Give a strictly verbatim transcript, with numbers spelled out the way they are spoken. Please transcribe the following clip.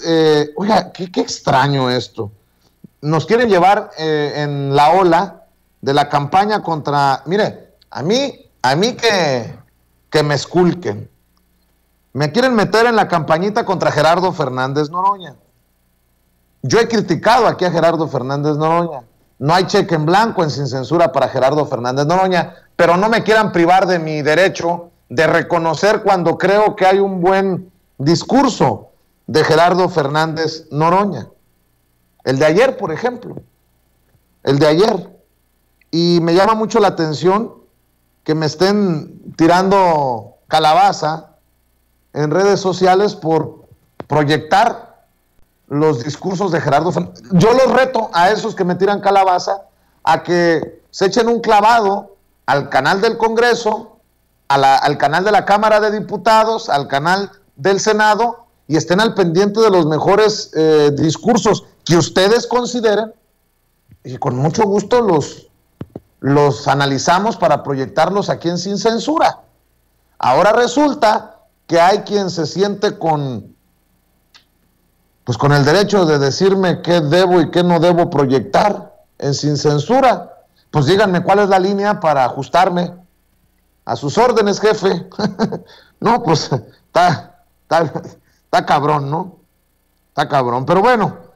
eh, oiga, qué, qué extraño esto. Nos quieren llevar eh, en la ola de la campaña contra, mire, a mí, a mí que, que me esculquen. Me quieren meter en la campañita contra Gerardo Fernández Noroña. Yo he criticado aquí a Gerardo Fernández Noroña. No hay cheque en blanco en Sin Censura para Gerardo Fernández Noroña, pero no me quieran privar de mi derecho de reconocer cuando creo que hay un buen discurso de Gerardo Fernández Noroña. El de ayer, por ejemplo. El de ayer. Y me llama mucho la atención que me estén tirando calabaza en redes sociales por proyectar los discursos de Gerardo Fernández. Yo los reto a esos que me tiran calabaza a que se echen un clavado al canal del Congreso, a la, al canal de la Cámara de Diputados, al canal del Senado, y estén al pendiente de los mejores eh, discursos que ustedes consideren, y con mucho gusto los, los analizamos para proyectarlos aquí en Sin Censura. Ahora resulta que hay quien se siente con, pues con el derecho de decirme qué debo y qué no debo proyectar en Sin Censura. Pues díganme cuál es la línea para ajustarme. A sus órdenes, jefe. No, pues está, está, está cabrón, ¿no? Está cabrón. Pero bueno,